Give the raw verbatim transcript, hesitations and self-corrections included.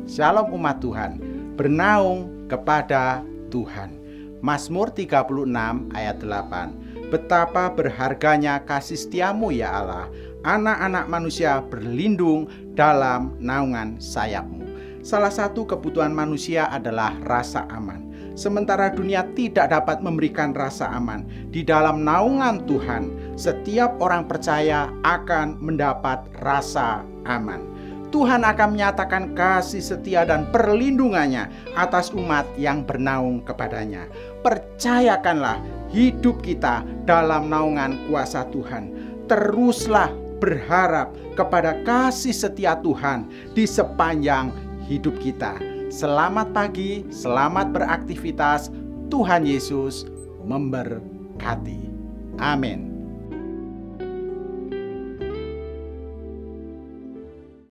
Shalom umat Tuhan, bernaung kepada Tuhan. Mazmur tiga puluh enam ayat delapan. Betapa berharganya kasih setiamu ya Allah, anak-anak manusia berlindung dalam naungan sayapmu. Salah satu kebutuhan manusia adalah rasa aman. Sementara dunia tidak dapat memberikan rasa aman, di dalam naungan Tuhan, setiap orang percaya akan mendapat rasa aman. Tuhan akan menyatakan kasih setia dan perlindungannya atas umat yang bernaung kepadanya. Percayakanlah hidup kita dalam naungan kuasa Tuhan. Teruslah berharap kepada kasih setia Tuhan di sepanjang hidup kita. Selamat pagi, selamat beraktivitas. Tuhan Yesus memberkati. Amin.